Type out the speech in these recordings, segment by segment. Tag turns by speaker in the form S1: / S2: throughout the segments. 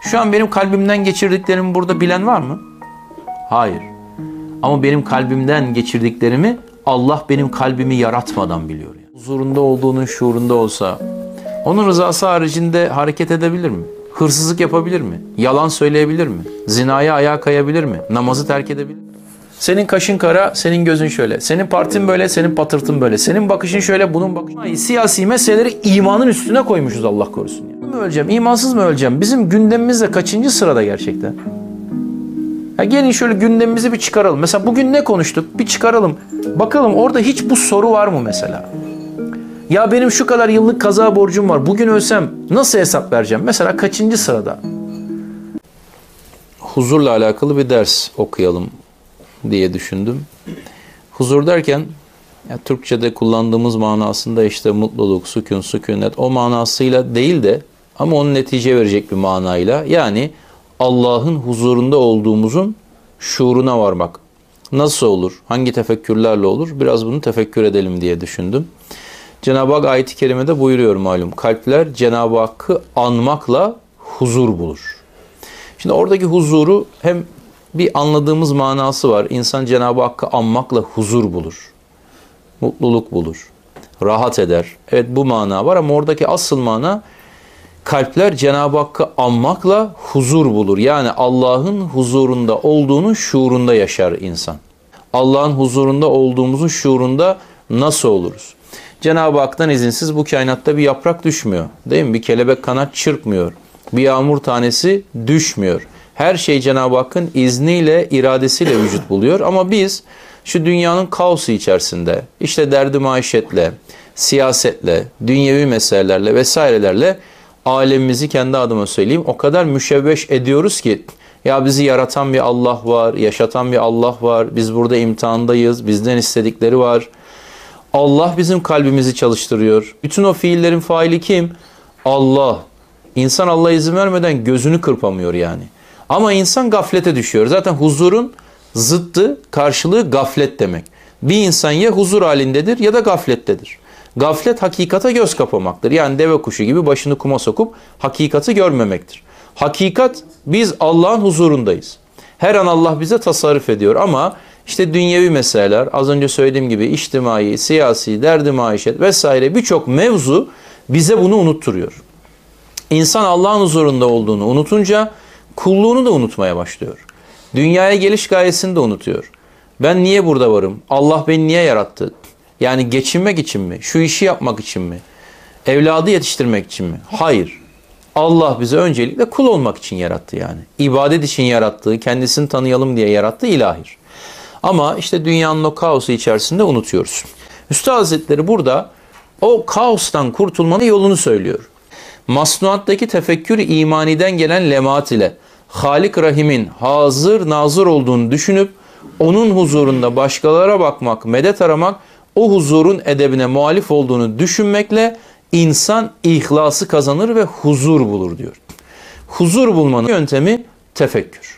S1: Şu an benim kalbimden geçirdiklerimi burada bilen var mı? Hayır. Ama benim kalbimden geçirdiklerimi Allah benim kalbimi yaratmadan biliyor. Yani. Huzurunda olduğunun şuurunda olsa, onun rızası haricinde hareket edebilir mi? Hırsızlık yapabilir mi? Yalan söyleyebilir mi? Zinaya ayağa kayabilir mi? Namazı terk edebilir mi? Senin kaşın kara, senin gözün şöyle. Senin partin böyle, senin patırtın böyle. Senin bakışın şöyle, bunun bakışı. Siyasi meseleleri imanın üstüne koymuşuz Allah korusun. Yani. Mi öleceğim, imansız mı öleceğim? Bizim gündemimizde kaçıncı sırada gerçekten? Ya gelin şöyle gündemimizi bir çıkaralım. Mesela bugün ne konuştuk? Bir çıkaralım. Bakalım orada hiç bu soru var mı mesela? Ya benim şu kadar yıllık kaza borcum var. Bugün ölsem nasıl hesap vereceğim? Mesela kaçıncı sırada? Huzurla alakalı bir ders okuyalım diye düşündüm. Huzur derken ya Türkçe'de kullandığımız manasında işte mutluluk, sükun, sükunet o manasıyla değil de ama onun netice verecek bir manayla yani Allah'ın huzurunda olduğumuzun şuuruna varmak. Nasıl olur? Hangi tefekkürlerle olur? Biraz bunu tefekkür edelim diye düşündüm. Cenab-ı Hak ayet-i kerimede buyuruyor malum. Kalpler Cenab-ı Hakk'ı anmakla huzur bulur. Şimdi oradaki huzuru hem bir anladığımız manası var. İnsan Cenab-ı Hakk'ı anmakla huzur bulur. Mutluluk bulur. Rahat eder. Evet bu mana var ama oradaki asıl mana kalpler Cenab-ı Hakk'ı anmakla huzur bulur. Yani Allah'ın huzurunda olduğunun şuurunda yaşar insan. Allah'ın huzurunda olduğumuzun şuurunda nasıl oluruz? Cenab-ı Hak'tan izinsiz bu kainatta bir yaprak düşmüyor. Değil mi? Bir kelebek kanat çırpmıyor. Bir yağmur tanesi düşmüyor. Her şey Cenab-ı Hakk'ın izniyle, iradesiyle vücut buluyor. Ama biz şu dünyanın kaosu içerisinde, işte derdi maişetle, siyasetle, dünyevi meselelerle vesairelerle alemimizi kendi adıma söyleyeyim o kadar müşevveş ediyoruz ki ya bizi yaratan bir Allah var, yaşatan bir Allah var, biz burada imtihandayız, bizden istedikleri var. Allah bizim kalbimizi çalıştırıyor. Bütün o fiillerin faili kim? Allah. İnsan Allah'a izin vermeden gözünü kırpamıyor yani. Ama insan gaflete düşüyor. Zaten huzurun zıttı, karşılığı gaflet demek. Bir insan ya huzur halindedir ya da gaflettedir. Gaflet hakikate göz kapamaktır. Yani deve kuşu gibi başını kuma sokup hakikati görmemektir. Hakikat biz Allah'ın huzurundayız. Her an Allah bize tasarruf ediyor ama işte dünyevi meseleler, az önce söylediğim gibi içtimai, siyasi, derdi maişet vesaire birçok mevzu bize bunu unutturuyor. İnsan Allah'ın huzurunda olduğunu unutunca kulluğunu da unutmaya başlıyor. Dünyaya geliş gayesini de unutuyor. Ben niye burada varım? Allah beni niye yarattı? Yani geçinmek için mi? Şu işi yapmak için mi? Evladı yetiştirmek için mi? Hayır. Allah bizi öncelikle kul olmak için yarattı yani. İbadet için yarattığı, kendisini tanıyalım diye yarattığı ilahir. Ama işte dünyanın o kaosu içerisinde unutuyoruz. Üstad Hazretleri burada o kaostan kurtulmanın yolunu söylüyor. Masnuattaki tefekkür imaniden gelen lemaat ile Halik Rahim'in hazır nazır olduğunu düşünüp onun huzurunda başkalara bakmak, medet aramak, o huzurun edebine muhalif olduğunu düşünmekle insan ihlası kazanır ve huzur bulur diyor. Huzur bulmanın yöntemi tefekkür.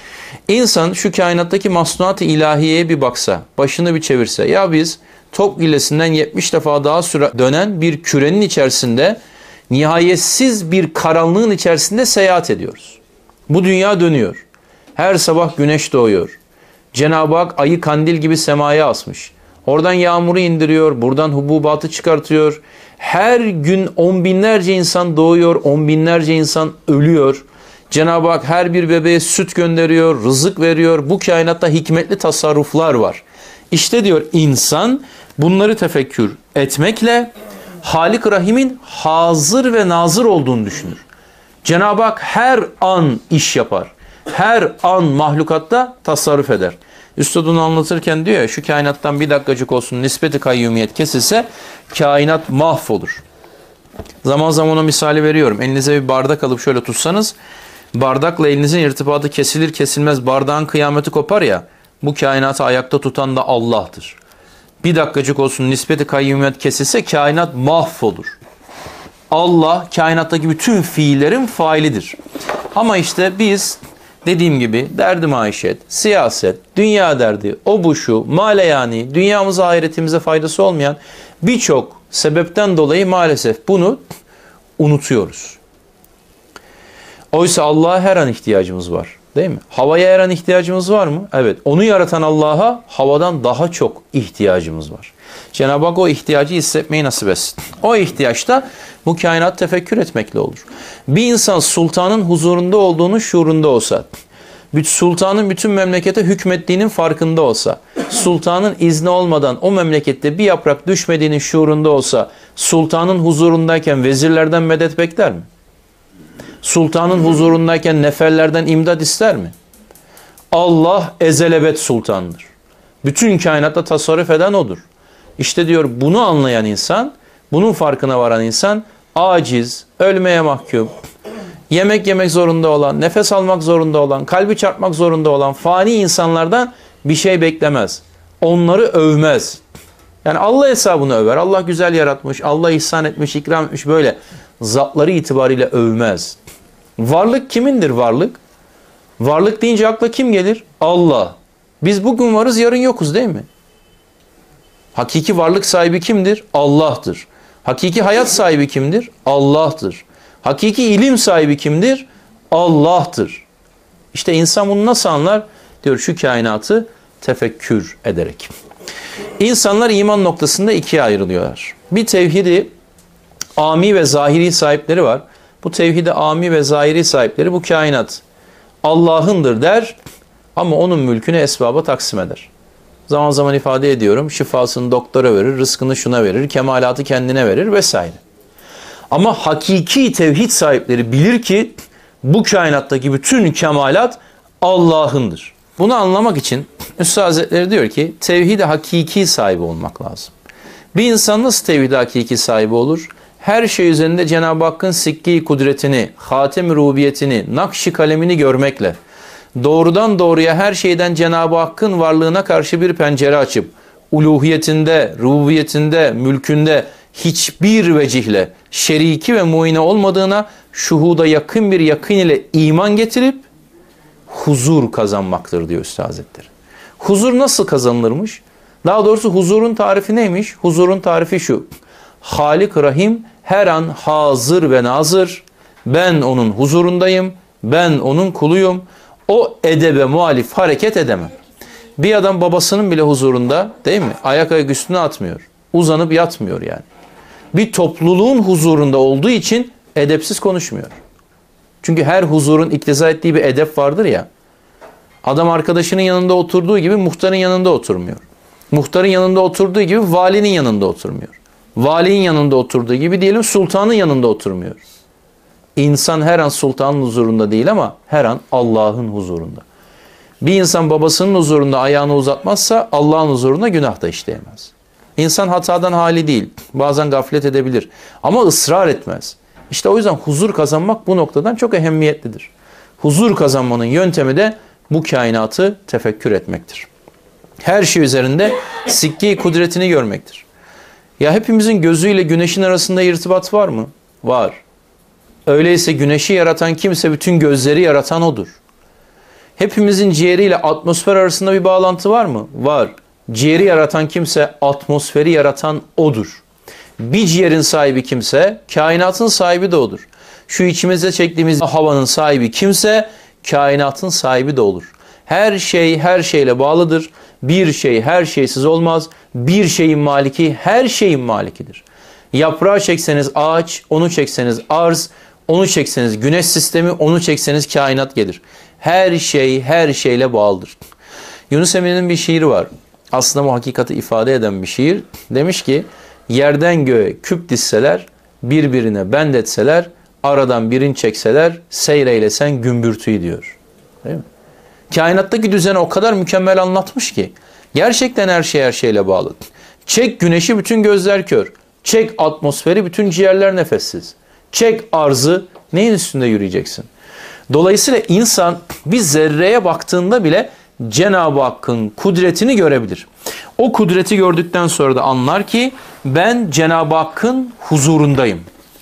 S1: İnsan şu kainattaki masnuat-ı ilahiyeye bir baksa, başını bir çevirse, ya biz Topgillesi'nden 70 defa daha süre dönen bir kürenin içerisinde nihayetsiz bir karanlığın içerisinde seyahat ediyoruz. Bu dünya dönüyor. Her sabah güneş doğuyor. Cenab-ı Hak ayı kandil gibi semaya asmış. Oradan yağmuru indiriyor, buradan hububatı çıkartıyor. Her gün on binlerce insan doğuyor, on binlerce insan ölüyor. Cenab-ı Hak her bir bebeğe süt gönderiyor, rızık veriyor. Bu kainatta hikmetli tasarruflar var. İşte diyor insan bunları tefekkür etmekle Halik Rahim'in hazır ve nazır olduğunu düşünür. Cenab-ı Hak her an iş yapar. Her an mahlukatta tasarruf eder. Üstad onu anlatırken diyor ya şu kainattan bir dakikacık olsun nispeti kayyumiyet kesilse kainat mahvolur. Zaman zaman o misali veriyorum. Elinize bir bardak alıp şöyle tutsanız bardakla elinizin irtibatı kesilir kesilmez bardağın kıyameti kopar ya bu kainatı ayakta tutan da Allah'tır. Bir dakikacık olsun nispeti kayyumiyet kesilse kainat mahvolur. Allah kainattaki bütün fiillerin failidir. Ama işte biz dediğim gibi derdi maişet, siyaset, dünya derdi, o bu şu, maleyani, dünyamıza ahiretimize faydası olmayan birçok sebepten dolayı maalesef bunu unutuyoruz. Oysa Allah'a her an ihtiyacımız var. Değil mi? Havaya her an ihtiyacımız var mı? Evet. Onu yaratan Allah'a havadan daha çok ihtiyacımız var. Cenab-ı Hak o ihtiyacı hissetmeyi nasip etsin. O ihtiyaçta bu kainat tefekkür etmekle olur. Bir insan sultanın huzurunda olduğunu şuurunda olsa, sultanın bütün memlekete hükmettiğinin farkında olsa, sultanın izni olmadan o memlekette bir yaprak düşmediğinin şuurunda olsa, sultanın huzurundayken vezirlerden medet bekler mi? Sultanın huzurundayken neferlerden imdad ister mi? Allah ezelebet sultandır. Bütün kainatta tasarruf eden odur. İşte diyor bunu anlayan insan, bunun farkına varan insan aciz, ölmeye mahkum, yemek yemek zorunda olan, nefes almak zorunda olan, kalbi çarpmak zorunda olan fani insanlardan bir şey beklemez. Onları övmez. Yani Allah hesabını över. Allah güzel yaratmış, Allah ihsan etmiş, ikram etmiş, böyle zatları itibariyle övmez. Varlık kimindir varlık? Varlık deyince akla kim gelir? Allah. Biz bugün varız, yarın yokuz değil mi? Hakiki varlık sahibi kimdir? Allah'tır. Hakiki hayat sahibi kimdir? Allah'tır. Hakiki ilim sahibi kimdir? Allah'tır. İşte insan bunu nasıl anlar? Diyor şu kainatı tefekkür ederek. İnsanlar iman noktasında ikiye ayrılıyorlar. Bir tevhidi ami ve zahiri sahipleri var. Bu tevhidi ami ve zahiri sahipleri bu kainat Allah'ındır der ama onun mülkünü esbaba taksim eder. Zaman zaman ifade ediyorum, şifasını doktora verir, rızkını şuna verir, kemalatı kendine verir vesaire. Ama hakiki tevhid sahipleri bilir ki bu kainattaki bütün kemalat Allah'ındır. Bunu anlamak için Üstad Hazretleri diyor ki tevhid-i hakiki sahibi olmak lazım. Bir insan nasıl tevhid-i hakiki sahibi olur? Her şey üzerinde Cenab-ı Hakk'ın sikki kudretini, hatem-i rububiyetini, nakş-ı kalemini görmekle, doğrudan doğruya her şeyden Cenab-ı Hakk'ın varlığına karşı bir pencere açıp, uluhiyetinde, rububiyetinde, mülkünde hiçbir vecihle şeriki ve muine olmadığına şuhuda yakın bir yakın ile iman getirip huzur kazanmaktır diyor Üstad Hazretleri. Huzur nasıl kazanılırmış? Daha doğrusu huzurun tarifi neymiş? Huzurun tarifi şu: Halik Rahim her an hazır ve nazır. Ben onun huzurundayım. Ben onun kuluyum. O edebe muhalif hareket edemem. Bir adam babasının bile huzurunda, değil mi? Ayak üstüne atmıyor. Uzanıp yatmıyor yani. Bir topluluğun huzurunda olduğu için edepsiz konuşmuyor. Çünkü her huzurun iktiza ettiği bir edep vardır ya. Adam arkadaşının yanında oturduğu gibi muhtarın yanında oturmuyor. Muhtarın yanında oturduğu gibi valinin yanında oturmuyor. Valinin yanında oturduğu gibi diyelim sultanın yanında oturmuyor. İnsan her an sultanın huzurunda değil ama her an Allah'ın huzurunda. Bir insan babasının huzurunda ayağını uzatmazsa Allah'ın huzurunda günah da işleyemez. İnsan hatadan hali değil. Bazen gaflet edebilir. Ama ısrar etmez. İşte o yüzden huzur kazanmak bu noktadan çok ehemmiyetlidir. Huzur kazanmanın yöntemi de bu kainatı tefekkür etmektir. Her şey üzerinde sikki kudretini görmektir. Ya hepimizin gözüyle güneşin arasında irtibat var mı? Var. Öyleyse güneşi yaratan kimse bütün gözleri yaratan odur. Hepimizin ciğeriyle atmosfer arasında bir bağlantı var mı? Var. Ciğeri yaratan kimse atmosferi yaratan odur. Bir ciğerin sahibi kimse kainatın sahibi de odur. Şu içimizde çektiğimiz havanın sahibi kimse kainatın sahibi de olur. Her şey her şeyle bağlıdır. Bir şey her şeysiz olmaz. Bir şeyin maliki her şeyin malikidir. Yaprağı çekseniz ağaç, onu çekseniz arz, onu çekseniz güneş sistemi, onu çekseniz kainat gelir. Her şey her şeyle bağlıdır. Yunus Emre'nin bir şiiri var. Aslında bu hakikati ifade eden bir şiir. Demiş ki yerden göğe küp dizseler, birbirine bendetseler, aradan birini çekseler, seyreylesen gümbürtüyü diyor. Değil mi? Kainattaki düzeni o kadar mükemmel anlatmış ki gerçekten her şey her şeyle bağlı. Çek güneşi bütün gözler kör. Çek atmosferi bütün ciğerler nefessiz. Çek arzı neyin üstünde yürüyeceksin? Dolayısıyla insan bir zerreye baktığında bile Cenab-ı Hakk'ın kudretini görebilir. O kudreti gördükten sonra da anlar ki ben Cenab-ı Hakk'ın huzurundayım.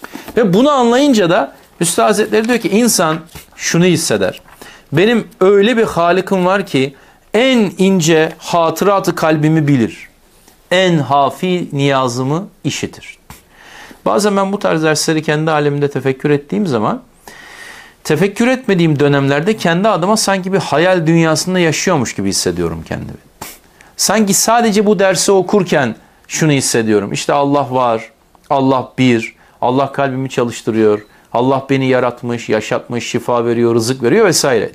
S1: Ve bunu anlayınca da Üstad Hazretleri diyor ki insan şunu hisseder. Benim öyle bir Halik'im var ki en ince hatıratı kalbimi bilir. En hafi niyazımı işitir. Bazen ben bu tarz dersleri kendi alemimde tefekkür ettiğim zaman Tefekkür etmediğim dönemlerde kendi adıma sanki bir hayal dünyasında yaşıyormuş gibi hissediyorum kendimi. Sanki sadece bu dersi okurken şunu hissediyorum. İşte Allah var, Allah bir, Allah kalbimi çalıştırıyor, Allah beni yaratmış, yaşatmış, şifa veriyor, rızık veriyor vesaire.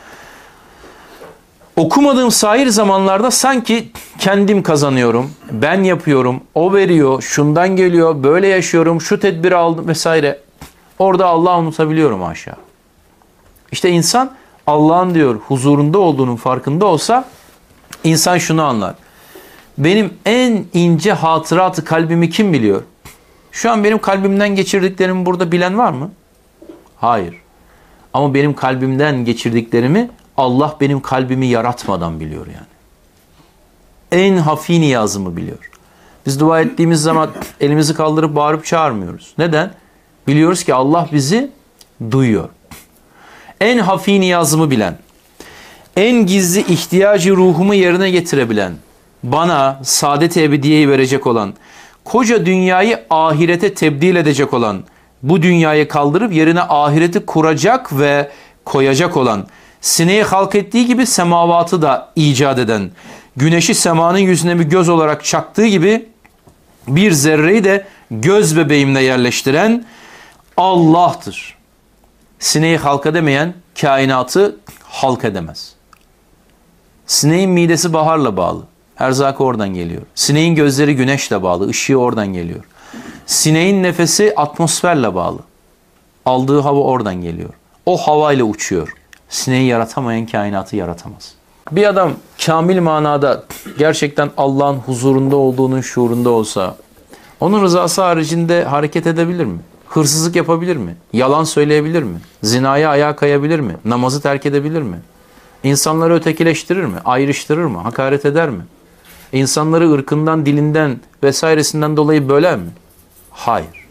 S1: Okumadığım sair zamanlarda sanki kendim kazanıyorum, ben yapıyorum, o veriyor, şundan geliyor, böyle yaşıyorum, şu tedbiri aldım vesaire. Orada Allah'ı unutabiliyorum aşağı. İşte insan Allah'ın diyor huzurunda olduğunun farkında olsa insan şunu anlar. Benim en ince hatıratı kalbimi kim biliyor? Şu an benim kalbimden geçirdiklerimi burada bilen var mı? Hayır. Ama benim kalbimden geçirdiklerimi Allah benim kalbimi yaratmadan biliyor yani. En hafi niyazımı biliyor. Biz dua ettiğimiz zaman elimizi kaldırıp bağırıp çağırmıyoruz. Neden? Biliyoruz ki Allah bizi duyuyor. En hafi niyazımı bilen, en gizli ihtiyacı ruhumu yerine getirebilen, bana saadet-i ebediyeyi verecek olan, koca dünyayı ahirete tebdil edecek olan, bu dünyayı kaldırıp yerine ahireti kuracak ve koyacak olan, sineği halk ettiği gibi semavatı da icat eden, güneşi semanın yüzüne bir göz olarak çaktığı gibi bir zerreyi de göz bebeğimle yerleştiren Allah'tır. Sineği halk edemeyen kainatı halk edemez. Sineğin midesi baharla bağlı. Erzakı oradan geliyor. Sineğin gözleri güneşle bağlı. Işığı oradan geliyor. Sineğin nefesi atmosferle bağlı. Aldığı hava oradan geliyor. O havayla uçuyor. Sineği yaratamayan kainatı yaratamaz. Bir adam kamil manada gerçekten Allah'ın huzurunda olduğunun şuurunda olsa onun rızası haricinde hareket edebilir mi? Hırsızlık yapabilir mi? Yalan söyleyebilir mi? Zinaya ayağa kayabilir mi? Namazı terk edebilir mi? İnsanları ötekileştirir mi? Ayrıştırır mı? Hakaret eder mi? İnsanları ırkından, dilinden vesairesinden dolayı böler mi? Hayır.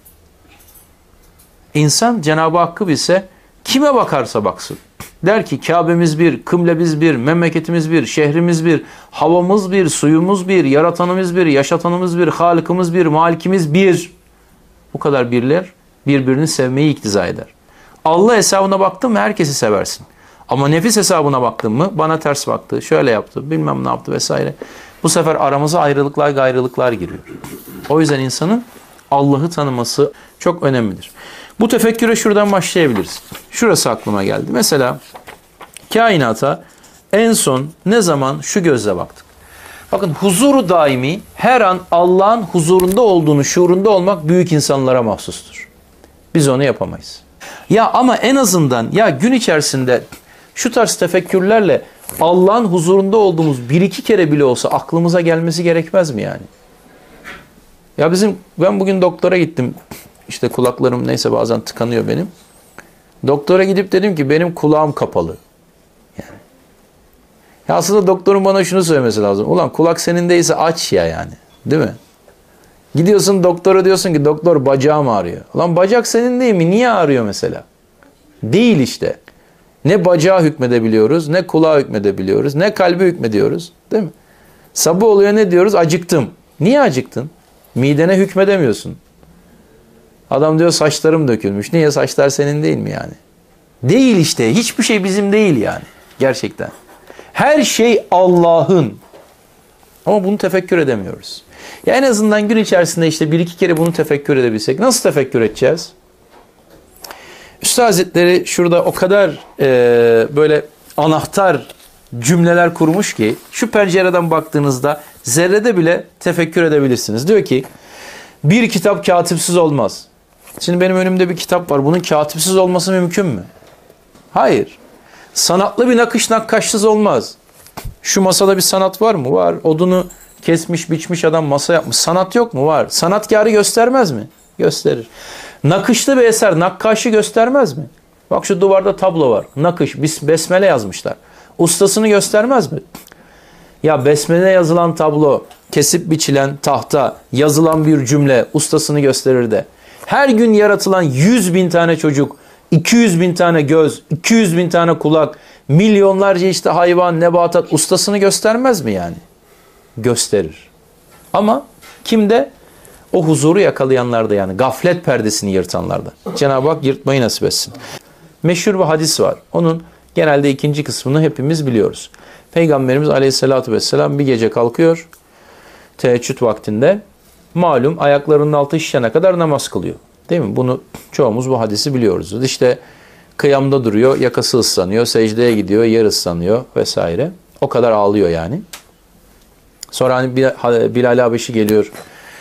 S1: İnsan Cenab-ı Hakk'ı bilse kime bakarsa baksın. Der ki Kabe'miz bir, kıblemiz bir, memleketimiz bir, şehrimiz bir, havamız bir, suyumuz bir, yaratanımız bir, yaşatanımız bir, halikimiz bir, malikimiz bir. Bu kadar birler birbirini sevmeyi iktiza eder. Allah hesabına baktın mı herkesi seversin. Ama nefis hesabına baktın mı bana ters baktı, şöyle yaptı, bilmem ne yaptı vesaire. Bu sefer aramıza ayrılıklar, gayrılıklar giriyor. O yüzden insanın Allah'ı tanıması çok önemlidir. Bu tefekküre şuradan başlayabiliriz. Şurası aklıma geldi. Mesela kainata en son ne zaman şu gözle baktık. Bakın huzuru daimi her an Allah'ın huzurunda olduğunu şuurunda olmak büyük insanlara mahsustur. Biz onu yapamayız. Ya ama en azından ya gün içerisinde şu tarz tefekkürlerle Allah'ın huzurunda olduğumuz bir iki kere bile olsa aklımıza gelmesi gerekmez mi yani? Ya ben bugün doktora gittim. İşte kulaklarım neyse bazen tıkanıyor benim. Doktora gidip dedim ki benim kulağım kapalı. Yani. Ya aslında doktorun bana şunu söylemesi lazım. Ulan kulak senin değilse aç ya yani. Değil mi? Gidiyorsun doktora diyorsun ki doktor bacağım ağrıyor. Ulan bacak senin değil mi? Niye ağrıyor mesela? Değil işte. Ne bacağa hükmedebiliyoruz, ne kulağa hükmedebiliyoruz, ne kalbe hükmediyoruz. Değil mi? Sabah oluyor ne diyoruz? Acıktım. Niye acıktın? Midene hükmedemiyorsun. Adam diyor saçlarım dökülmüş. Niye? Saçlar senin değil mi yani? Değil işte. Hiçbir şey bizim değil yani. Gerçekten. Her şey Allah'ın. Ama bunu tefekkür edemiyoruz. Ya en azından gün içerisinde işte bir iki kere bunu tefekkür edebilsek. Nasıl tefekkür edeceğiz? Üstad Hazretleri şurada o kadar böyle anahtar cümleler kurmuş ki şu pencereden baktığınızda zerrede bile tefekkür edebilirsiniz. Diyor ki bir kitap katipsiz olmaz. Şimdi benim önümde bir kitap var. Bunun katipsiz olması mümkün mü? Hayır. Sanatlı bir nakış nakkaşsız olmaz. Şu masada bir sanat var mı? Var. Odunu kesmiş biçmiş adam masa yapmış. Sanat yok mu? Var. Sanatkarı göstermez mi? Gösterir. Nakışlı bir eser nakkaşı göstermez mi? Bak şu duvarda tablo var. Nakış, besmele yazmışlar. Ustasını göstermez mi? Ya besmele yazılan tablo, kesip biçilen tahta, yazılan bir cümle ustasını gösterir de. Her gün yaratılan 100.000 tane çocuk, 200.000 tane göz, 200.000 tane kulak, milyonlarca işte hayvan, nebatat ustasını göstermez mi yani? Gösterir. Ama kimde? O huzuru yakalayanlarda yani gaflet perdesini yırtanlarda. Cenab-ı Hak yırtmayı nasip etsin. meşhur bir hadis var. Onun genelde ikinci kısmını hepimiz biliyoruz. Peygamberimiz Aleyhisselatü Vesselam bir gece kalkıyor. Teheccüd vaktinde. Malum ayaklarının altı şişene kadar namaz kılıyor. Değil mi? Bunu çoğumuz bu hadisi biliyoruz. İşte kıyamda duruyor, yakası ıslanıyor, secdeye gidiyor, yer ıslanıyor vesaire. O kadar ağlıyor yani. Sonra hani Bilal Habeşi geliyor.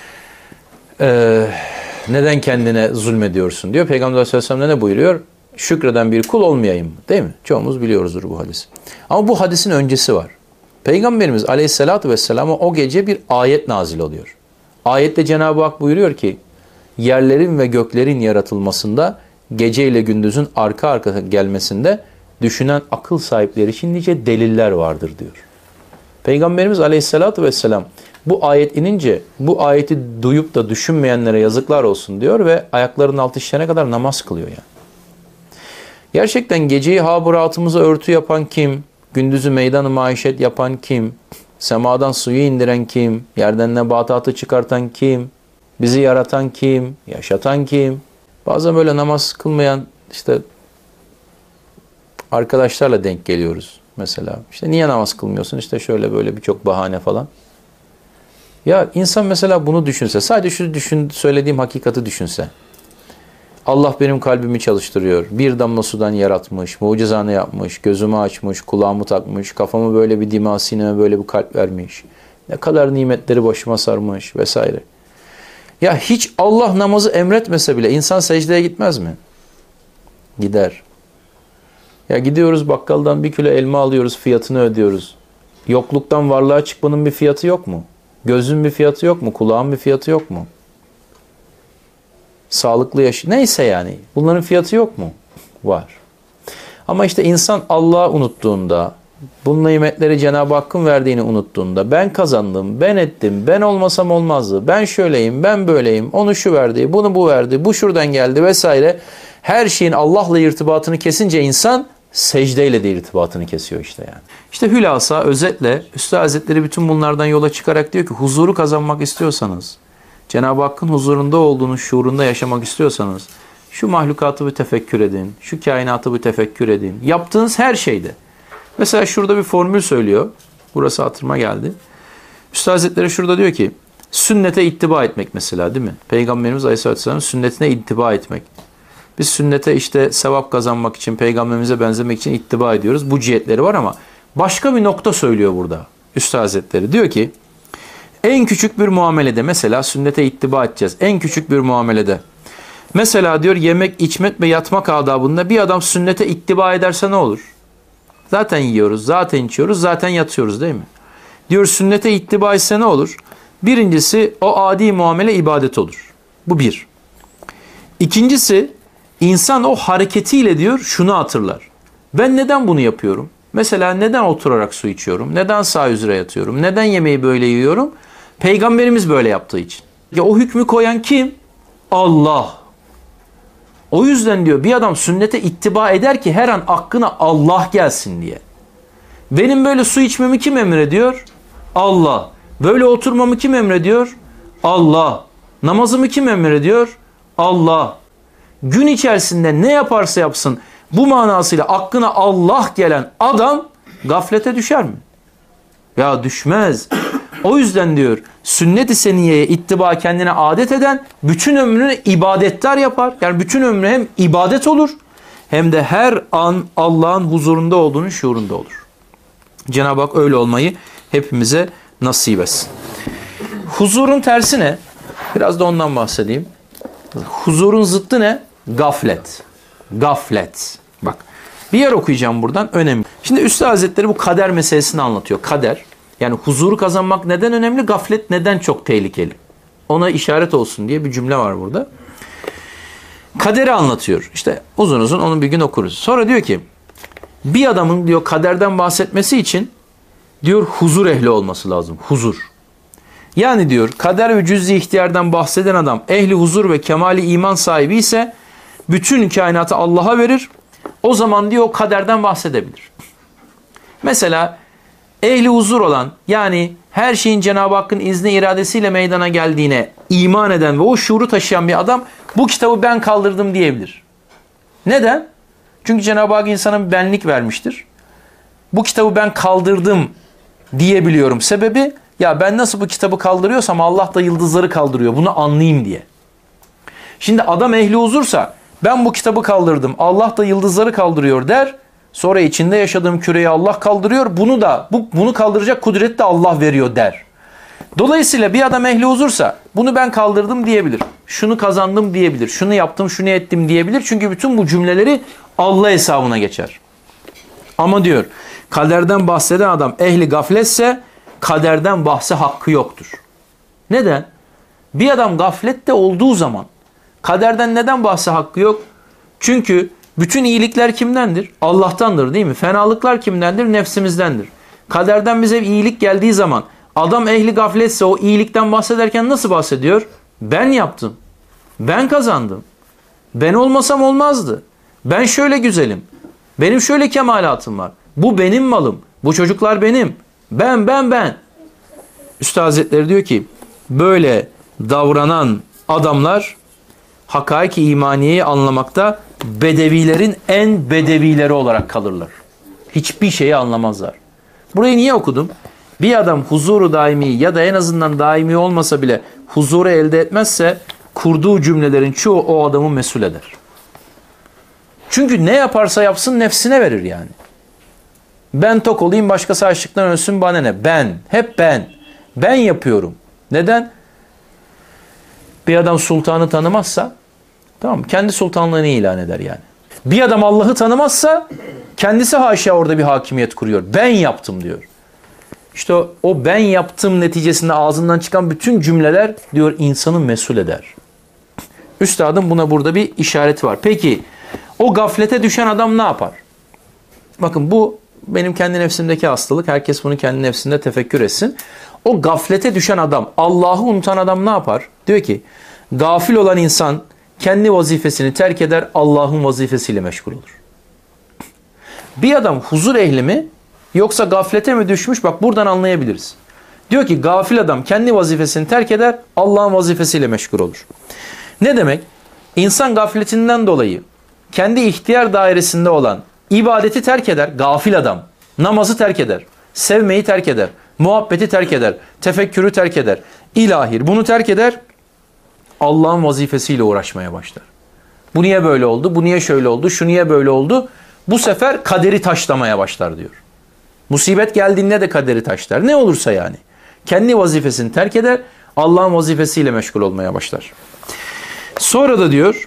S1: Neden kendine zulmediyorsun diyor. Peygamber Aleyhisselam ne buyuruyor? Şükreden bir kul olmayayım. Değil mi? Çoğumuz biliyoruzdur bu hadisi. Ama bu hadisin öncesi var. Peygamberimiz Aleyhisselatü Vesselam'a o gece bir ayet nazil oluyor. Ayette Cenab-ı Hak buyuruyor ki yerlerin ve göklerin yaratılmasında gece ile gündüzün arka arka gelmesinde düşünen akıl sahipleri için nice deliller vardır diyor. Peygamberimiz Aleyhisselatü Vesselam bu ayet inince bu ayeti duyup da düşünmeyenlere yazıklar olsun diyor ve ayaklarının altı şişene kadar namaz kılıyor yani. Gerçekten geceyi haburatımıza örtü yapan kim? Gündüzü meydan-ı maişet yapan kim? Semadan suyu indiren kim? Yerden nebatatı çıkartan kim? Bizi yaratan kim? Yaşatan kim? Bazen böyle namaz kılmayan işte arkadaşlarla denk geliyoruz mesela. İşte niye namaz kılmıyorsun? İşte şöyle böyle birçok bahane falan. Ya insan mesela bunu düşünse, sadece şu söylediğim hakikati düşünse. Allah benim kalbimi çalıştırıyor. Bir damla sudan yaratmış, mucizane yapmış, gözümü açmış, kulağımı takmış, kafamı böyle bir dima, sineme böyle bir kalp vermiş. Ne kadar nimetleri başıma sarmış vesaire. Ya hiç Allah namazı emretmese bile insan secdeye gitmez mi? Gider. Ya gidiyoruz bakkaldan bir kilo elma alıyoruz, fiyatını ödüyoruz. Yokluktan varlığa çıkmanın bir fiyatı yok mu? Gözün bir fiyatı yok mu? Kulağın bir fiyatı yok mu? Sağlıklı neyse yani. Bunların fiyatı yok mu? Var. Ama işte insan Allah'ı unuttuğunda, bu nimetleri Cenab-ı Hakk'ın verdiğini unuttuğunda, ben kazandım, ben ettim, ben olmasam olmazdı, ben şöyleyim, ben böyleyim, onu şu verdi, bunu bu verdi, bu şuradan geldi vesaire. Her şeyin Allah'la irtibatını kesince insan secdeyle de irtibatını kesiyor işte yani. İşte hülasa, özetle Üstad Hazretleri bütün bunlardan yola çıkarak diyor ki huzuru kazanmak istiyorsanız, Cenab-ı Hakk'ın huzurunda olduğunun şuurunda yaşamak istiyorsanız şu mahlukatı bir tefekkür edin, şu kainatı bir tefekkür edin. Yaptığınız her şeyde. Mesela şurada bir formül söylüyor. Burası hatırıma geldi. Üstad Hazretleri şurada diyor ki sünnete ittiba etmek mesela değil mi? Peygamberimiz Aleyhisselatü Vesselam'ın sünnetine ittiba etmek. Biz sünnete işte sevap kazanmak için, peygamberimize benzemek için ittiba ediyoruz. Bu cihetleri var ama başka bir nokta söylüyor burada Üstad Hazretleri. Diyor ki en küçük bir muamelede mesela sünnete ittiba edeceğiz. En küçük bir muamelede. Mesela diyor yemek, içmek ve yatmak adabında bir adam sünnete ittiba ederse ne olur? Zaten yiyoruz, zaten içiyoruz, zaten yatıyoruz değil mi? Diyor sünnete ittiba etse ne olur? Birincisi o adi muamele ibadet olur. Bu bir. İkincisi insan o hareketiyle diyor şunu hatırlar. Ben neden bunu yapıyorum? Mesela neden oturarak su içiyorum? Neden sağ üzere yatıyorum? Neden yemeği böyle yiyorum? Peygamberimiz böyle yaptığı için. Ya o hükmü koyan kim? Allah. O yüzden diyor bir adam sünnete ittiba eder ki her an aklına Allah gelsin diye. Benim böyle su içmemi kim emrediyor? Allah. Böyle oturmamı kim emrediyor? Allah. Namazımı kim emrediyor? Allah. Gün içerisinde ne yaparsa yapsın bu manasıyla aklına Allah gelen adam gaflete düşer mi? Ya düşmez. O yüzden diyor sünnet-i seniyeye ittiba kendine adet eden bütün ömrünü ibadetler yapar. Yani bütün ömrü hem ibadet olur hem de her an Allah'ın huzurunda olduğunun şuurunda olur. Cenab-ı Hak öyle olmayı hepimize nasip etsin. Huzurun tersi ne? Biraz da ondan bahsedeyim. Huzurun zıttı ne? Gaflet. Gaflet. Bak bir yer okuyacağım buradan önemli. Şimdi Üstad Hazretleri bu kader meselesini anlatıyor. Kader. Yani huzuru kazanmak neden önemli? Gaflet neden çok tehlikeli? Ona işaret olsun diye bir cümle var burada. Kaderi anlatıyor. İşte uzun uzun onu bir gün okuruz. Sonra diyor ki bir adamın diyor kaderden bahsetmesi için diyor huzur ehli olması lazım. Huzur. Yani diyor kader ve cüz-i ihtiyardan bahseden adam ehli huzur ve kemali iman sahibi ise bütün kainatı Allah'a verir. O zaman diyor kaderden bahsedebilir. Mesela ehli huzur olan yani her şeyin Cenab-ı Hakk'ın izni iradesiyle meydana geldiğine iman eden ve o şuuru taşıyan bir adam bu kitabı ben kaldırdım diyebilir. Neden? Çünkü Cenab-ı Hak insana bir benlik vermiştir. Bu kitabı ben kaldırdım diyebiliyorum. Sebebi, ya ben nasıl bu kitabı kaldırıyorsam Allah da yıldızları kaldırıyor. Bunu anlayayım diye. Şimdi adam ehli huzursa ben bu kitabı kaldırdım, Allah da yıldızları kaldırıyor der. Sonra içinde yaşadığım küreyi Allah kaldırıyor. Bunu kaldıracak kudret de Allah veriyor der. Dolayısıyla bir adam ehli huzursa bunu ben kaldırdım diyebilir. Şunu kazandım diyebilir. Şunu yaptım, şunu ettim diyebilir. Çünkü bütün bu cümleleri Allah hesabına geçer. Ama diyor, kaderden bahseden adam ehli gafletse kaderden bahse hakkı yoktur. Neden? Bir adam gaflette olduğu zaman kaderden neden bahse hakkı yok? Çünkü bütün iyilikler kimdendir? Allah'tandır, değil mi? Fenalıklar kimdendir? Nefsimizdendir. Kaderden bize iyilik geldiği zaman adam ehli gafletse o iyilikten bahsederken nasıl bahsediyor? Ben yaptım. Ben kazandım. Ben olmasam olmazdı. Ben şöyle güzelim. Benim şöyle kemalatım var. Bu benim malım. Bu çocuklar benim. Ben. Üstad Hazretleri diyor ki böyle davranan adamlar hakaik-i imaniyeyi anlamakta bedevilerin en bedevileri olarak kalırlar. Hiçbir şeyi anlamazlar. Burayı niye okudum? Bir adam huzuru daimi ya da en azından daimi olmasa bile huzuru elde etmezse kurduğu cümlelerin çoğu o adamı mesul eder. Çünkü ne yaparsa yapsın nefsine verir yani. Ben tok olayım başkası açlıktan ölsün bana ne? Ben. Hep ben. Ben yapıyorum. Neden? Bir adam sultanı tanımazsa tamam, kendi sultanlığını ilan eder yani. Bir adam Allah'ı tanımazsa kendisi haşa orada bir hakimiyet kuruyor. Ben yaptım diyor. İşte o ben yaptım neticesinde ağzından çıkan bütün cümleler diyor insanı mesul eder. Üstadın buna burada bir işareti var. Peki o gaflete düşen adam ne yapar? Bakın bu benim kendi nefsimdeki hastalık. Herkes bunu kendi nefsinde tefekkür etsin. O gaflete düşen adam, Allah'ı unutan adam ne yapar? Diyor ki gafil olan insan kendi vazifesini terk eder, Allah'ın vazifesiyle meşgul olur. Bir adam huzur ehli mi yoksa gaflete mi düşmüş? Bak buradan anlayabiliriz. Diyor ki gafil adam kendi vazifesini terk eder, Allah'ın vazifesiyle meşgul olur. Ne demek? İnsan gafletinden dolayı kendi ihtiyar dairesinde olan ibadeti terk eder, gafil adam. Namazı terk eder, sevmeyi terk eder, muhabbeti terk eder, tefekkürü terk eder. İlahir bunu terk eder, Allah'ın vazifesiyle uğraşmaya başlar. Bu niye böyle oldu, bu niye şöyle oldu, şu niye böyle oldu? Bu sefer kaderi taşlamaya başlar diyor. Musibet geldiğinde de kaderi taşlar. Ne olursa yani. Kendi vazifesini terk eder, Allah'ın vazifesiyle meşgul olmaya başlar. Sonra da diyor,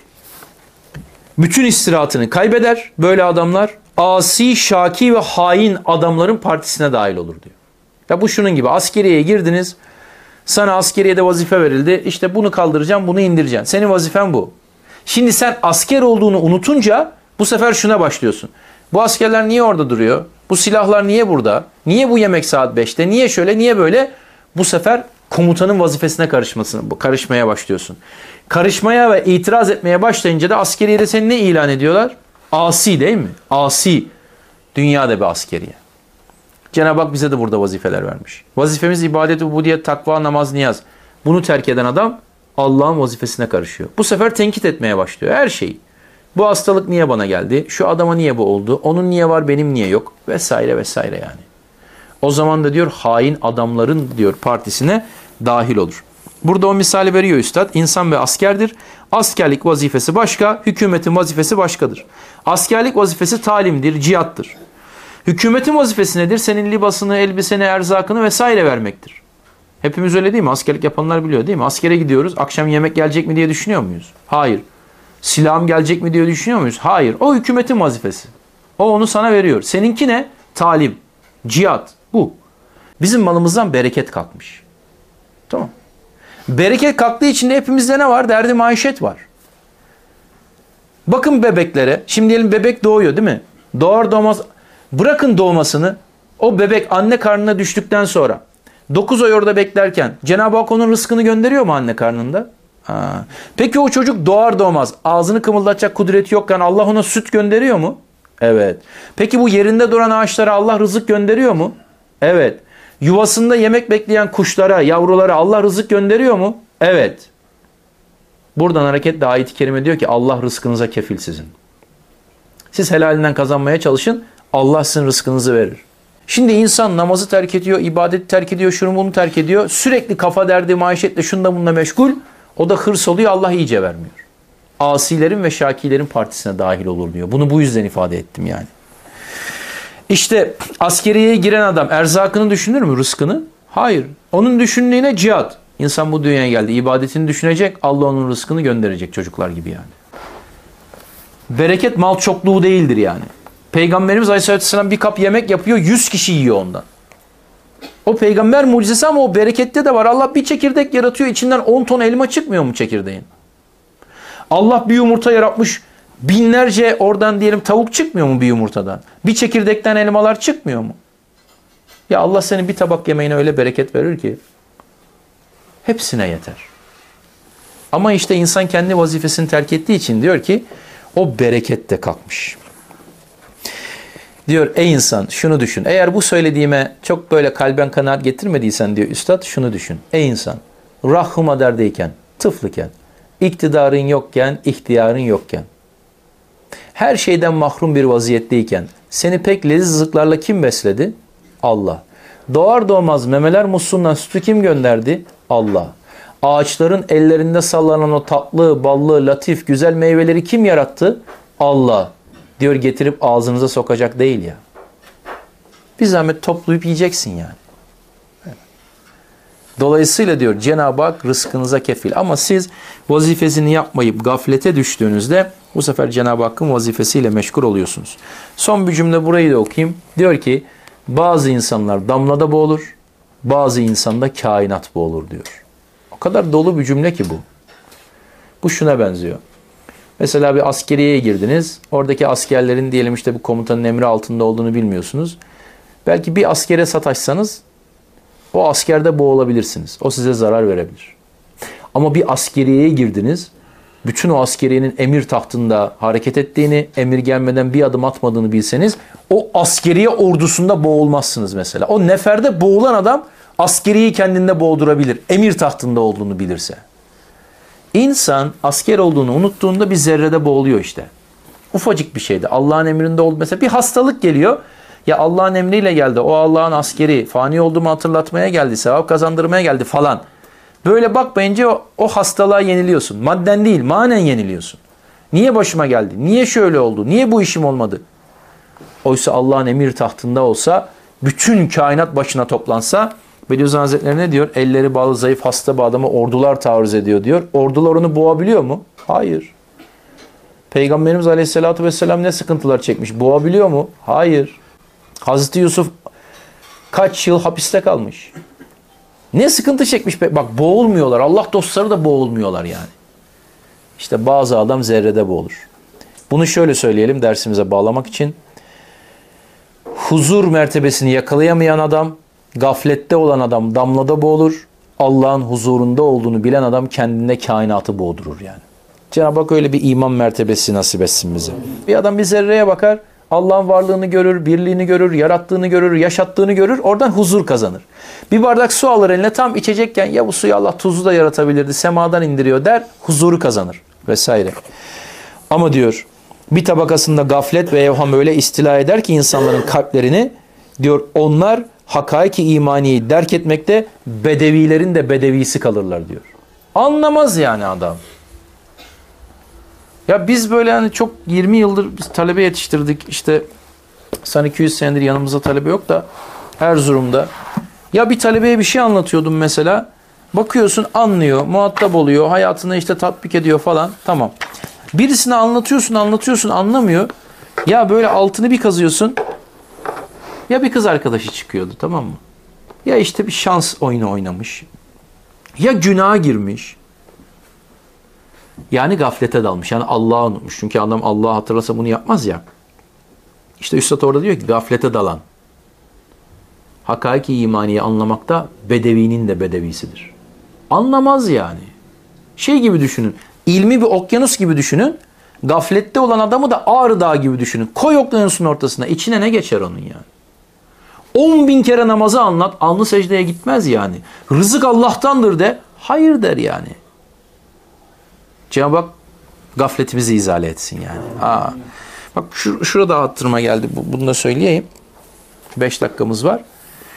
S1: bütün istirahatını kaybeder böyle adamlar. Asi, şaki ve hain adamların partisine dahil olur diyor. Ya bu şunun gibi, askeriyeye girdiniz, sana askeriyede vazife verildi. İşte bunu kaldıracağım, bunu indireceğim. Senin vazifen bu. Şimdi sen asker olduğunu unutunca bu sefer şuna başlıyorsun. Bu askerler niye orada duruyor? Bu silahlar niye burada? Niye bu yemek saat 5'te? Niye şöyle, niye böyle? Bu sefer komutanın vazifesine karışmaya başlıyorsun. Karışmaya ve itiraz etmeye başlayınca da askeriyede seni ne ilan ediyorlar? Asi, değil mi? Asi. Dünyada bir askeriye. Cenab-ı Hak bize de burada vazifeler vermiş. Vazifemiz ibadet, ubudiyet, takva, namaz, niyaz. Bunu terk eden adam Allah'ın vazifesine karışıyor. Bu sefer tenkit etmeye başlıyor her şeyi. Bu hastalık niye bana geldi? Şu adama niye bu oldu? Onun niye var, benim niye yok? Vesaire vesaire yani. O zaman da diyor hain adamların diyor partisine dahil olur. Burada o misali veriyor üstad. İnsan ve askerdir. Askerlik vazifesi başka, hükümetin vazifesi başkadır. Askerlik vazifesi talimdir, cihattır. Hükümetin vazifesi nedir? Senin libasını, elbiseni, erzakını vesaire vermektir. Hepimiz öyle değil mi? Askerlik yapanlar biliyor değil mi? Askere gidiyoruz. Akşam yemek gelecek mi diye düşünüyor muyuz? Hayır. Silahım gelecek mi diye düşünüyor muyuz? Hayır. O hükümetin vazifesi. O onu sana veriyor. Seninki ne? Talim, cihat. Bu. Bizim malımızdan bereket kalkmış. Tamam. Bereket kalktığı için de hepimizde ne var? Derdi maişet var. Bakın bebeklere. Şimdi diyelim bebek doğuyor değil mi? Doğar doğmaz. Bırakın doğmasını. O bebek anne karnına düştükten sonra 9 ay orada beklerken Cenab-ı Hak onun rızkını gönderiyor mu anne karnında? Ha. Peki o çocuk doğar doğmaz ağzını kımıldatacak kudreti yokken Allah ona süt gönderiyor mu? Evet. Peki bu yerinde duran ağaçlara Allah rızık gönderiyor mu? Evet. Yuvasında yemek bekleyen kuşlara, yavrulara Allah rızık gönderiyor mu? Evet. Buradan hareketle ayet-i kerime diyor ki Allah rızkınıza kefil sizin. Siz helalinden kazanmaya çalışın. Allah sizin rızkınızı verir. Şimdi insan namazı terk ediyor, ibadeti terk ediyor, şunu bunu terk ediyor. Sürekli kafa derdi, maişetle şunda bununla meşgul. O da hırs oluyor, Allah iyice vermiyor. Asilerin ve şakilerin partisine dahil olur diyor. Bunu bu yüzden ifade ettim yani. İşte askeriyeye giren adam erzakını düşünür mü, rızkını? Hayır. Onun düşündüğüne cihat. İnsan bu dünyaya geldi. İbadetini düşünecek. Allah onun rızkını gönderecek çocuklar gibi yani. Bereket mal çokluğu değildir yani. Peygamberimiz Aleyhisselatü Vesselam bir kap yemek yapıyor. 100 kişi yiyor ondan. O peygamber mucizesi ama o berekette de var. Allah bir çekirdek yaratıyor. İçinden 10 ton elma çıkmıyor mu çekirdeğin? Allah bir yumurta yaratmış. Binlerce oradan diyelim tavuk çıkmıyor mu bir yumurtadan? Bir çekirdekten elmalar çıkmıyor mu? Ya Allah senin bir tabak yemeğine öyle bereket verir ki hepsine yeter. Ama işte insan kendi vazifesini terk ettiği için diyor ki o bereket de kalkmış. Diyor ey insan şunu düşün. Eğer bu söylediğime çok böyle kalben kanaat getirmediysen diyor üstad şunu düşün. Ey insan rahhumadardayken, tıflıken, iktidarın yokken, ihtiyarın yokken, her şeyden mahrum bir vaziyetteyken seni pek leziz rızıklarla kim besledi? Allah. Doğar doğmaz memeler musluğundan sütü kim gönderdi? Allah. Ağaçların ellerinde sallanan o tatlı, ballı, latif, güzel meyveleri kim yarattı? Allah. Diyor getirip ağzınıza sokacak değil ya. Bir zahmet toplayıp yiyeceksin yani. Dolayısıyla diyor Cenab-ı Hak rızkınıza kefil. Ama siz vazifesini yapmayıp gaflete düştüğünüzde bu sefer Cenab-ı Hakk'ın vazifesiyle meşgul oluyorsunuz. Son bir cümle burayı da okuyayım. Diyor ki bazı insanlar damlada boğulur, bazı insanda kainat boğulur diyor. O kadar dolu bir cümle ki bu. Bu şuna benziyor. Mesela bir askeriyeye girdiniz. Oradaki askerlerin diyelim işte bu komutanın emri altında olduğunu bilmiyorsunuz. Belki bir askere sataşsanız o askerde boğulabilirsiniz. O size zarar verebilir. Ama bir askeriyeye girdiniz. Bütün o askeriyenin emir tahtında hareket ettiğini, emir gelmeden bir adım atmadığını bilseniz o askeriye ordusunda boğulmazsınız mesela. O neferde boğulan adam askeriyeyi kendinde boğdurabilir. Emir tahtında olduğunu bilirse. İnsan asker olduğunu unuttuğunda bir zerrede boğuluyor işte. Ufacık bir şeydi. Allah'ın emrinde oldu. Mesela bir hastalık geliyor. Ya Allah'ın emriyle geldi. O Allah'ın askeri. Fani olduğumu hatırlatmaya geldi. Sevap kazandırmaya geldi falan. Böyle bakmayınca o hastalığa yeniliyorsun. Madden değil, manen yeniliyorsun. Niye başıma geldi? Niye şöyle oldu? Niye bu işim olmadı? Oysa Allah'ın emir tahtında olsa, bütün kainat başına toplansa, Bediüzzaman Hazretleri ne diyor? Elleri bağlı, zayıf, hasta bir adama ordular taarruz ediyor diyor. Ordular onu boğabiliyor mu? Hayır. Peygamberimiz Aleyhisselatü Vesselam ne sıkıntılar çekmiş? Boğabiliyor mu? Hayır. Hazreti Yusuf kaç yıl hapiste kalmış? Ne sıkıntı çekmiş? Bak boğulmuyorlar. Allah dostları da boğulmuyorlar yani. İşte bazı adam zerrede boğulur. Bunu şöyle söyleyelim dersimize bağlamak için. Huzur mertebesini yakalayamayan adam, gaflette olan adam damlada boğulur. Allah'ın huzurunda olduğunu bilen adam kendine kainatı boğdurur yani. Cenab-ı Hak öyle bir iman mertebesi nasip etsin bize. Bir adam bir zerreye bakar. Allah'ın varlığını görür, birliğini görür, yarattığını görür, yaşattığını görür. Oradan huzur kazanır. Bir bardak su alır eline tam içecekken ya bu suyu Allah tuzlu da yaratabilirdi. Semadan indiriyor der. Huzuru kazanır vesaire. Ama diyor bir tabakasında gaflet ve evham öyle istila eder ki insanların kalplerini diyor onlar hakaiki imaniyi derk etmekte bedevilerin de bedevisi kalırlar diyor. Anlamaz yani adam. Ya biz böyle hani çok 20 yıldır biz talebe yetiştirdik. İşte sen 200 senedir yanımızda talebe yok da Erzurum'da. Ya bir talebeye bir şey anlatıyordum mesela. Bakıyorsun anlıyor, muhatap oluyor, hayatını işte tatbik ediyor falan. Tamam. Birisine anlatıyorsun anlamıyor. Ya böyle altını bir kazıyorsun. Ya bir kız arkadaşı çıkıyordu tamam mı? Ya işte bir şans oyunu oynamış. Ya günaha girmiş. Yani gaflete dalmış. Yani Allah'ı unutmuş. Çünkü adam Allah'ı hatırlasa bunu yapmaz ya. İşte Üstad orada diyor ki gaflete dalan. Hakaiki imaniyi anlamakta bedevinin de bedevisidir. Anlamaz yani. Şey gibi düşünün. İlmi bir okyanus gibi düşünün. Gaflette olan adamı da Ağrı Dağı gibi düşünün. Koy okyanusun ortasına. İçine ne geçer onun yani? 10.000 kere namazı anlat. Alnı secdeye gitmez yani. Rızık Allah'tandır de. Hayır der yani. Cenab-ı Hak gafletimizi izale etsin yani. Bak şurada hatırıma geldi. Bunu da söyleyeyim. 5 dakikamız var.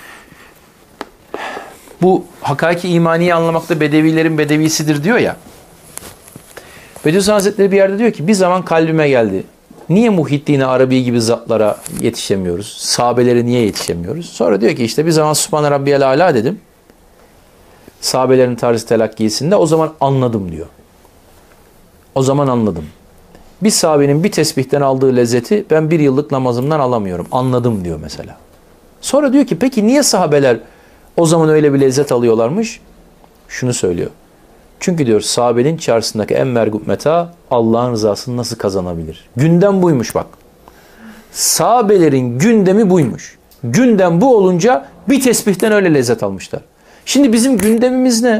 S1: Bu Hakaiki imaniyi anlamakta Bedevilerin bedevisidir diyor ya. Bediüzzaman Hazretleri bir yerde diyor ki bir zaman kalbime geldi. Niye Muhyiddin Arabi gibi zatlara yetişemiyoruz? Sahabelere niye yetişemiyoruz? Sonra diyor ki işte bir zaman Sübhane Rabbiyel Ala dedim. Sahabelerin tarz telakkisinde o zaman anladım diyor. O zaman anladım. Bir sahabenin bir tesbihten aldığı lezzeti ben bir yıllık namazımdan alamıyorum. Anladım diyor mesela. Sonra diyor ki peki niye sahabeler o zaman öyle bir lezzet alıyorlarmış? Şunu söylüyor. Çünkü diyor sahabenin çarşısındaki en mergub meta Allah'ın rızasını nasıl kazanabilir? Gündem buymuş bak. Sahabelerin gündemi buymuş. Gündem bu olunca bir tesbihten öyle lezzet almışlar. Şimdi bizim gündemimiz ne?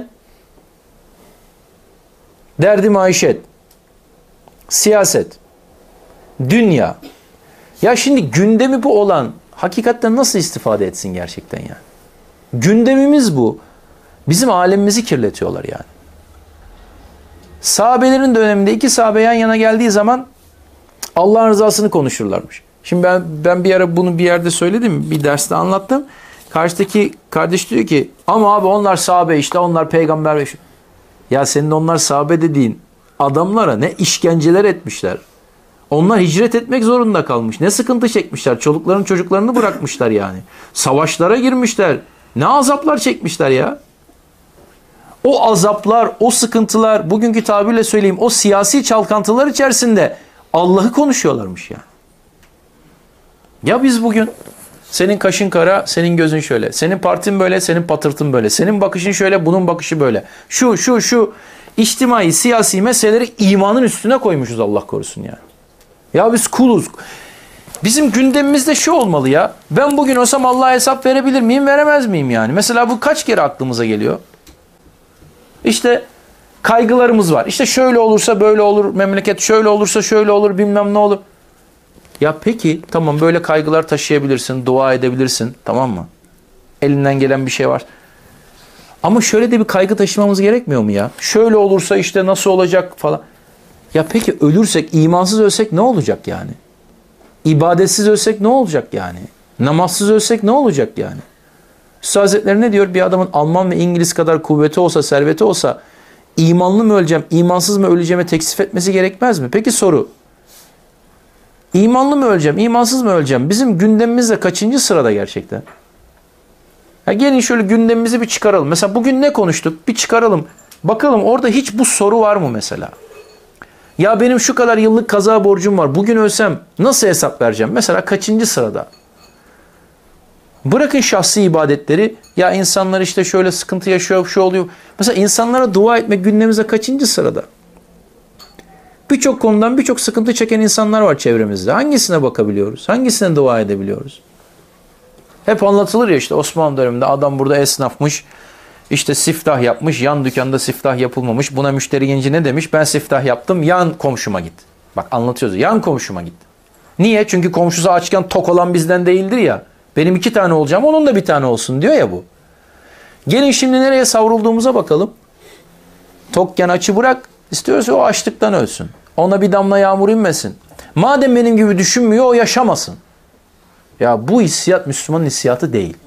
S1: Derdi maişet, siyaset, dünya. Ya şimdi gündemi bu olan hakikaten nasıl istifade etsin gerçekten yani? Gündemimiz bu. Bizim alemimizi kirletiyorlar yani. Sahabelerin döneminde iki sahabe yan yana geldiği zaman Allah'ın rızasını konuşurlarmış. Şimdi ben bir ara bunu bir yerde söyledim, bir derste anlattım. Karşıdaki kardeş diyor ki ama abi onlar sahabe işte onlar peygamber. Ya senin onlar sahabe dediğin adamlara ne işkenceler etmişler. Onlar hicret etmek zorunda kalmış. Ne sıkıntı çekmişler. Çolukların çocuklarını bırakmışlar yani. Savaşlara girmişler. Ne azaplar çekmişler ya. O azaplar, o sıkıntılar, bugünkü tabirle söyleyeyim, o siyasi çalkantılar içerisinde Allah'ı konuşuyorlarmış yani. Ya biz bugün senin kaşın kara, senin gözün şöyle. Senin partin böyle, senin patırtın böyle. Senin bakışın şöyle, bunun bakışı böyle. Şu içtimai, siyasi meseleleri imanın üstüne koymuşuz Allah korusun yani. Ya biz kuluz. Bizim gündemimizde şu olmalı ya. Ben bugün olsam Allah'a hesap verebilir miyim, veremez miyim yani? Mesela bu kaç kere aklımıza geliyor? İşte kaygılarımız var. İşte şöyle olursa böyle olur, memleket şöyle olursa şöyle olur, bilmem ne olur. Ya peki tamam böyle kaygılar taşıyabilirsin, dua edebilirsin, tamam mı? Elinden gelen bir şey var. Ama şöyle de bir kaygı taşımamız gerekmiyor mu ya? Şöyle olursa işte nasıl olacak falan. Ya peki ölürsek, imansız ölsek ne olacak yani? İbadetsiz ölsek ne olacak yani? Namazsız ölsek ne olacak yani? Üstad Hazretleri ne diyor? Bir adamın Alman ve İngiliz kadar kuvveti olsa, serveti olsa imanlı mı öleceğim, imansız mı öleceğime teksif etmesi gerekmez mi? Peki soru. İmanlı mı öleceğim, imansız mı öleceğim? Bizim gündemimizde kaçıncı sırada gerçekten? Ya gelin şöyle gündemimizi bir çıkaralım. Mesela bugün ne konuştuk? Bir çıkaralım. Bakalım orada hiç bu soru var mı mesela? Ya benim şu kadar yıllık kaza borcum var. Bugün ölsem nasıl hesap vereceğim? Mesela kaçıncı sırada? Bırakın şahsi ibadetleri. Ya insanlar işte şöyle sıkıntı yaşıyor, şu oluyor. Mesela insanlara dua etmek gündemimizde kaçıncı sırada? Birçok konudan birçok sıkıntı çeken insanlar var çevremizde. Hangisine bakabiliyoruz? Hangisine dua edebiliyoruz? Hep anlatılır ya işte Osmanlı döneminde adam burada esnafmış. İşte siftah yapmış. Yan dükkanda siftah yapılmamış. Buna müşteri gelince ne demiş? Ben siftah yaptım. Yan komşuma git. Bak anlatıyoruz. Yan komşuma git. Niye? Çünkü komşusu açken tok olan bizden değildir ya. Benim 2 tane olacağım. Onun da 1 tane olsun diyor ya bu. Gelin şimdi nereye savrulduğumuza bakalım. Tokken açı bırak. İstiyorsa o açlıktan ölsün. Ona bir damla yağmur inmesin. Madem benim gibi düşünmüyor o yaşamasın. Ya bu hissiyat Müslümanın hissiyatı değil.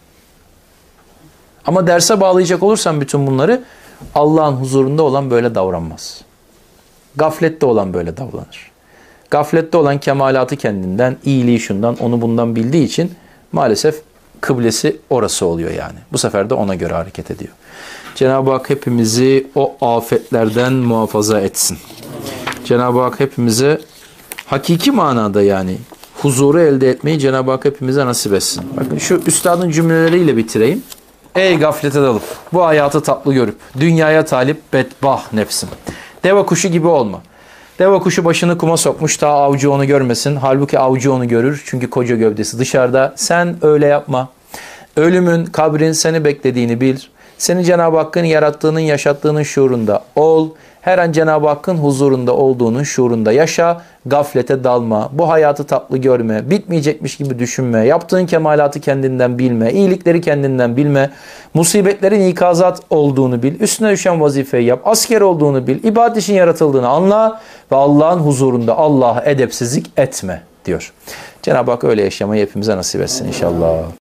S1: Ama derse bağlayacak olursam bütün bunları Allah'ın huzurunda olan böyle davranmaz. Gaflette olan böyle davranır. Gaflette olan kemalatı kendinden, iyiliği şundan, onu bundan bildiği için maalesef kıblesi orası oluyor yani. Bu sefer de ona göre hareket ediyor. Cenab-ı Hak hepimizi o afetlerden muhafaza etsin. Cenab-ı Hak hepimize hakiki manada yani huzuru elde etmeyi Cenab-ı Hak hepimize nasip etsin. Bakın şu üstadın cümleleriyle bitireyim. Ey gaflete dalıp, bu hayatı tatlı görüp, dünyaya talip bedbah nefsim. Deve kuşu gibi olma. Deve kuşu başını kuma sokmuş, ta avcı onu görmesin. Halbuki avcı onu görür çünkü koca gövdesi dışarıda. Sen öyle yapma. Ölümün, kabrin seni beklediğini bil. Seni Cenab-ı Hakk'ın yarattığının, yaşattığının şuurunda ol. Her an Cenab-ı Hakk'ın huzurunda olduğunun şuurunda yaşa, gaflete dalma, bu hayatı tatlı görme, bitmeyecekmiş gibi düşünme, yaptığın kemalatı kendinden bilme, iyilikleri kendinden bilme, musibetlerin ikazat olduğunu bil, üstüne düşen vazifeyi yap, asker olduğunu bil, ibadet için yaratıldığını anla ve Allah'ın huzurunda Allah'a edepsizlik etme diyor. Cenab-ı Hak öyle yaşamayı hepimize nasip etsin inşallah.